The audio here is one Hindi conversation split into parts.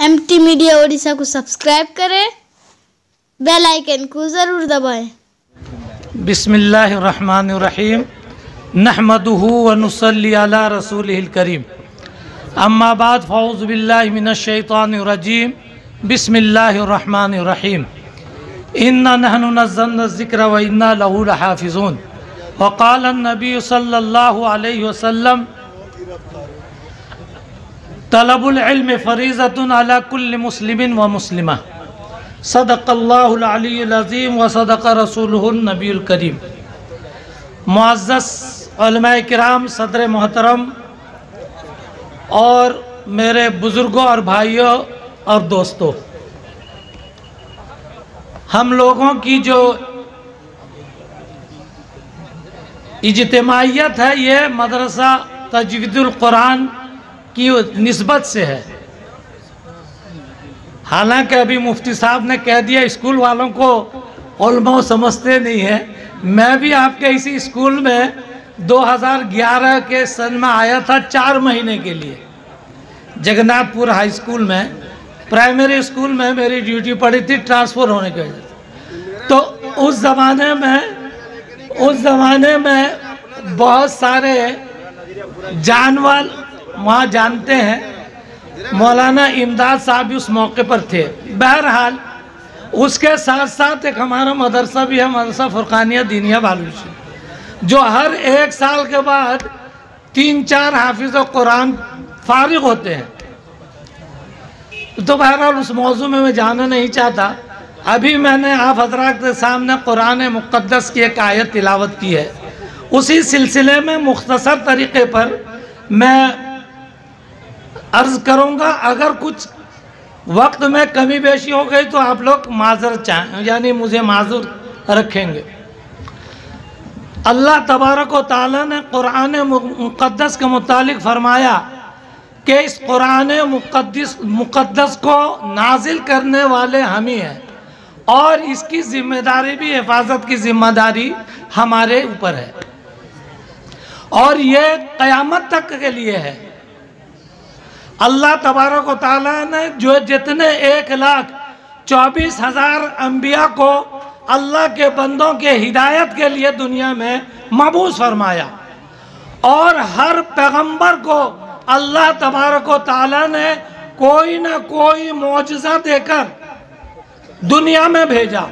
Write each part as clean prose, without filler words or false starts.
MT मीडिया ओडिशा को सब्सक्राइब करें, बेल आइकन को ज़रूर दबाएं। बिस्मिल्लाहिर्रहमानिर्रहीम नहमदुहु व नुसल्ली अला रसूलिहिल करीम अम्मा बाद फ़ऊज़ु बिल्लाहि मिनश शैतानिर रजीम बिस्मिल्लाहिर्रहमानिर्रहीम इन्ना नहनु नज़्ज़लना ज़िक्र व इन्ना लहु लहाफ़िज़ून व क़ाला नबी सल्लल्लाहु अलैहि वसल्लम तलबुल इल्म फ़रीज़तुन अला कुल्लि मुस्लिमिन व मुस्लिमा सदक़ल्लाहुल अलीयुल अज़ीम व सदक़ रसूलुहुन नबीयुल करीम। मुअज़्ज़ज़ उलमाए किराम, सदर मोहतरम और मेरे बुज़ुर्गों और भाइयों और दोस्तों, हम लोगों की जो इज्तिमाइयत है ये मदरसा तजवीदुल कुरान की निस्बत से है। हालांकि अभी मुफ्ती साहब ने कह दिया स्कूल वालों को उलमा समझते नहीं है। मैं भी आपके इसी स्कूल में 2011 के सन में आया था 4 महीने के लिए। जगन्नाथपुर हाई स्कूल में, प्राइमरी स्कूल में मेरी ड्यूटी पड़ी थी ट्रांसफ़र होने की वजह से। तो उस ज़माने में बहुत सारे जानवर वहाँ जानते हैं। मौलाना इमदाद साहब भी उस मौके पर थे। बहरहाल उसके साथ साथ एक हमारा मदरसा भी है, मदरसा फुरकानिया दीनिया बालूची, जो हर 1 साल के बाद 3-4 हाफिज़ कुरान फारिग होते हैं। तो बहरहाल उस मौजू में मैं जाना नहीं चाहता। अभी मैंने आप हज़रात के सामने कुरान मुक़द्दस की एक आयत तिलावत की है। उसी सिलसिले में मुख्तसर तरीक़े पर मैं अर्ज़ करूँगा। अगर कुछ वक्त में कमी बेशी हो गई तो आप लोग माज़रत चाहें, यानी मुझे माज़ूर रखेंगे। अल्लाह तबारक व तआला ने कुरान मुक़द्दस के मुतालिक फ़रमाया कि इस कुरान मुक़द्दस को नाजिल करने वाले हम ही हैं और इसकी ज़िम्मेदारी भी, हिफाजत की ज़िम्मेदारी हमारे ऊपर है और ये क़यामत तक के लिए है। अल्लाह तबारक व तआला ने जो जितने 1,24,000 अम्बिया को अल्लाह के बंदों के हिदायत के लिए दुनिया में मबूस फरमाया और हर पैगंबर को अल्लाह तबारक व तआला ने कोई ना कोई मौजज़ा देकर दुनिया में भेजा।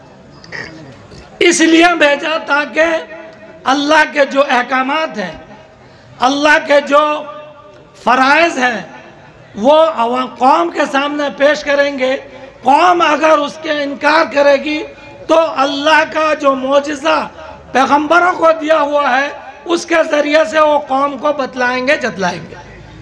इसलिए भेजा ताकि अल्लाह के जो अहकामात हैं, अल्लाह के जो फ़राइज़ हैं, वो कौम के सामने पेश करेंगे। कौम अगर उसके इनकार करेगी तो अल्लाह का जो मौजज़ा पैगंबरों को दिया हुआ है उसके ज़रिए से वो कौम को बतलाएंगे, जतलाएंगे।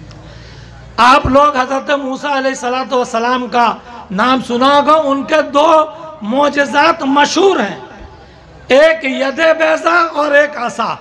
आप लोग हज़रत मूसा अलैहिस्सलातु वस्सलाम का नाम सुना होगा। उनके 2 मौजज़ात मशहूर हैं, एक यदे बैज़ा और एक असा।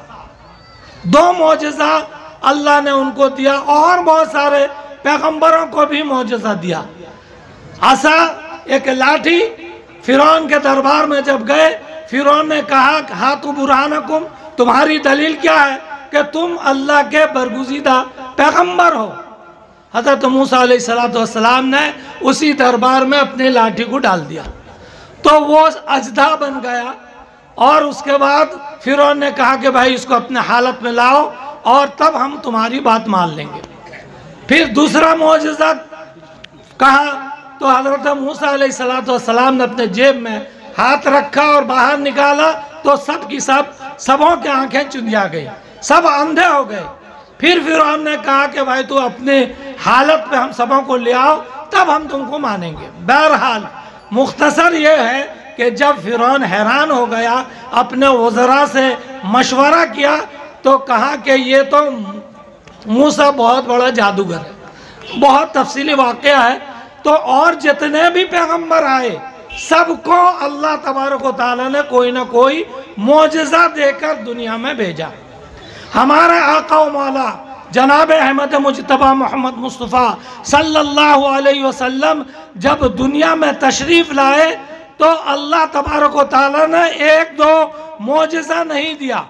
2 मौजज़ा अल्लाह ने उनको दिया और बहुत सारे पैगंबरों को भी मौजज़ा दिया। असा एक लाठी, फ़िरौन के दरबार में जब गए, फ़िरौन ने कहा हातु बुरहानकुम, तुम्हारी दलील क्या है कि तुम अल्लाह के बरगुज़ीदा पैगंबर हो। हज़रत मूसा अलैहिस्सलातु वस्सलाम ने उसी दरबार में अपनी लाठी को डाल दिया तो वो अजदा बन गया और उसके बाद फ़िरौन ने कहा कि भाई इसको अपने हालत में लाओ और तब हम तुम्हारी बात मान लेंगे। फिर दूसरा मौजज़ा कहा तो हज़रत मूसा अलैहिस्सलातु वस्सलाम ने अपने जेब में हाथ रखा और बाहर निकाला तो सबों की आंखें चुंधिया गई, सब अंधे हो गए। फिर फ़िरौन ने कहा कि भाई तू अपने हालत पे हम सबों को ले आओ तब हम तुमको मानेंगे। बहरहाल मुख्तसर ये है कि जब फ़िरौन हैरान हो गया, अपने वज़रा से मशवरा किया तो कहा कि ये तो मूसा बहुत बड़ा जादूगर है। बहुत तफसीली वाक़या है। तो और जितने भी पैगंबर आए सबको अल्लाह तबारक व तआला ने कोई ना कोई मौजज़ा देकर दुनिया में भेजा। हमारा आका व मौला जनाब अहमद मुज्तबा मोहम्मद मुस्तफ़ा सल्लल्लाहु अलैहि वसल्लम जब दुनिया में तशरीफ़ लाए तो अल्लाह तबारक व तआला ने 1-2 मौजज़ा नहीं दिया,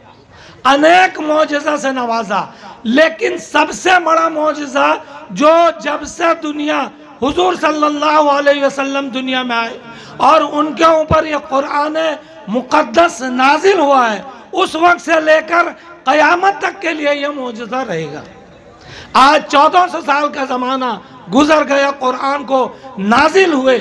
अनेक मौजज़ा से नवाजा। लेकिन सबसे बड़ा मौजज़ा जो जब से दुनिया हुजूर सल्लल्लाहु अलैहि वसल्लम दुनिया में आए और उनके ऊपर ये कुरान मुक़द्दस नाजिल हुआ है, उस वक्त से लेकर क़यामत तक के लिए ये मौजूदा रहेगा। आज 1400 साल का ज़माना गुजर गया कुरान को नाजिल हुए।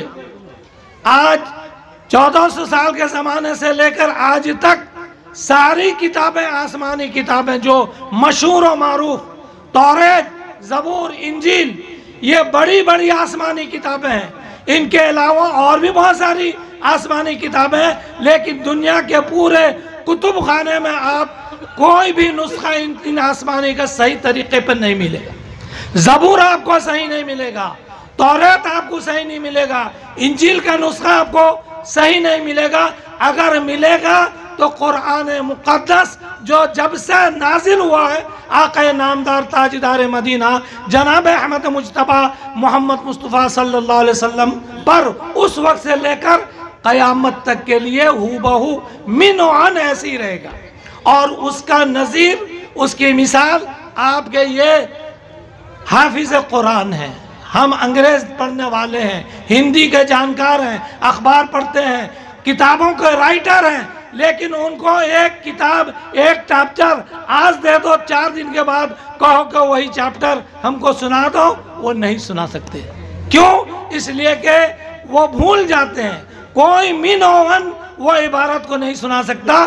आज 1400 साल के ज़माने से लेकर आज तक सारी किताबें, आसमानी किताबें जो मशहूर और मारूफ, तौरात, ज़बूर, इंजील, ये बड़ी बड़ी आसमानी किताबें हैं। इनके अलावा और भी बहुत सारी आसमानी किताबें हैं, लेकिन दुनिया के पूरे कुतुब खाने में आप कोई भी नुस्खा इन आसमानी का सही तरीके पर नहीं मिलेगा। ज़बूर आपको सही नहीं मिलेगा, तौरात आपको सही नहीं मिलेगा, इंजील का नुस्खा आपको सही नहीं मिलेगा। अगर मिलेगा तो कुरान मुक़द्दस जो जब से नाजिल हुआ है आक़ा नामदार ताजदार मदीना जनाब अहमद मुज्तबा मोहम्मद मुस्तफ़ा सल्लल्लाहु अलैहि वसल्लम पर, उस वक्त से लेकर क़यामत तक के लिए हूबहू मिन ऐसी रहेगा। और उसका नज़ीर, उसकी मिसाल आपके ये हाफिज़ कुरान है। हम अंग्रेज़ पढ़ने वाले हैं, हिंदी के जानकार हैं, अखबार पढ़ते हैं, किताबों के राइटर हैं, लेकिन उनको एक किताब, एक चैप्टर आज दे दो, 4 दिन के बाद कहो कि वही चैप्टर हमको सुना दो, वो नहीं सुना सकते। क्यों? इसलिए कि वो भूल जाते हैं। कोई मिन वो इबारत को नहीं सुना सकता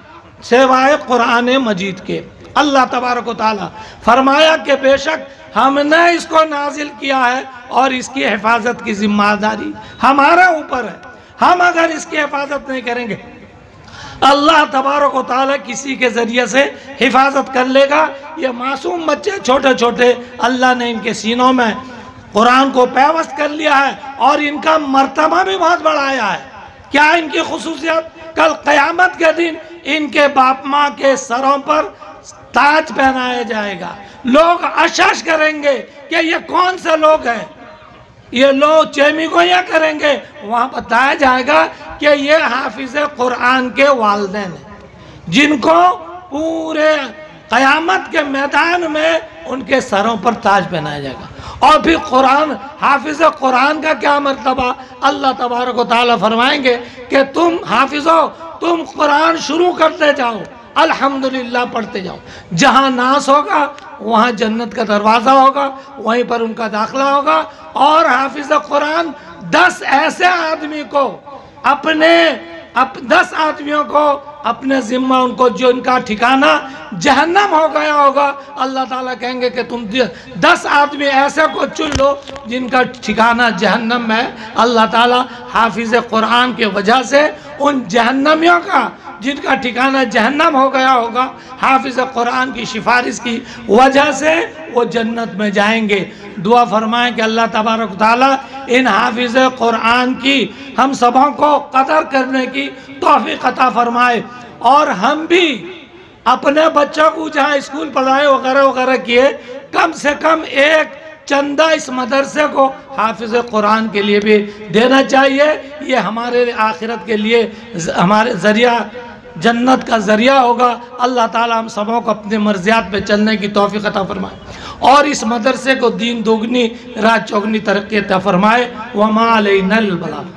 सिवाय कुरान मजीद के। अल्लाह तबारक व तआला फरमाया कि बेशक हमने इसको नाजिल किया है और इसकी हिफाजत की जिम्मेदारी हमारे ऊपर है। हम अगर इसकी हिफाजत नहीं करेंगे, अल्लाह तबारक व तआला किसी के ज़रिए से हिफाजत कर लेगा। ये मासूम बच्चे छोटे छोटे, अल्लाह ने इनके सीनों में कुरान को पैवस्त कर लिया है और इनका मर्तबा भी बहुत बढ़ाया है। क्या इनकी खुसूसियत? कल क़यामत के दिन इनके बाप माँ के सरों पर ताज पहनाया जाएगा। लोग अशश करेंगे कि ये कौन से लोग हैं, ये लोग चेमीगोइयाँ करेंगे। वहाँ बताया जाएगा कि ये हाफिज़ कुरान के वालिदैन हैं, जिनको पूरे क़यामत के मैदान में उनके सरों पर ताज पहनाया जाएगा। और फिर कुरान, हाफिज़ कुरान का क्या मर्तबा? अल्लाह तबारक व तआला फरमाएंगे कि तुम हाफिज़ो, तुम कुरान शुरू करते जाओ, अल्हम्दुलिल्लाह पढ़ते जाओ। जहाँ नास होगा वहाँ जन्नत का दरवाज़ा होगा, वहीं पर उनका दाखिला होगा। और हाफिज़ कुरान 10 ऐसे आदमी को अपने 10 आदमियों को अपने ज़िम्मा, उनको जो इनका ठिकाना जहन्नम हो गया होगा, अल्लाह ताला कहेंगे कि तुम 10 आदमी ऐसे को चुन लो जिनका ठिकाना जहन्नम में। अल्लाह ताला हाफिज़ कुरान के वजह से उन जहन्नमियों का, जिनका ठिकाना जहन्नम हो गया होगा, हाफिज़ कुरान की सिफारिश की वजह से वो जन्नत में जाएंगे। दुआ फरमाएं कि अल्लाह तबारक ताला इन हाफिज़ कुरान की हम सबों को कदर करने की तौफीक अता फरमाए। और हम भी अपने बच्चों को जहाँ स्कूल पढ़ाए वगैरह वगैरह किए, कम से कम एक चंदा इस मदरसे को हाफिज़ कुरान के लिए भी देना चाहिए। ये हमारे आखिरत के लिए हमारे ज़रिया, जन्नत का ज़रिया होगा। अल्लाह ताला हम सबों को अपने मर्ज़ियात पे चलने की तौफीक अता फरमाए और इस मदरसे को दीन दोगुनी रात चौगुनी तरक्की अता फरमाए। वमा अलैनल बलाग।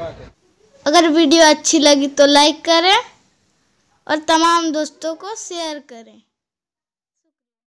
अगर वीडियो अच्छी लगी तो लाइक करें और तमाम दोस्तों को शेयर करें।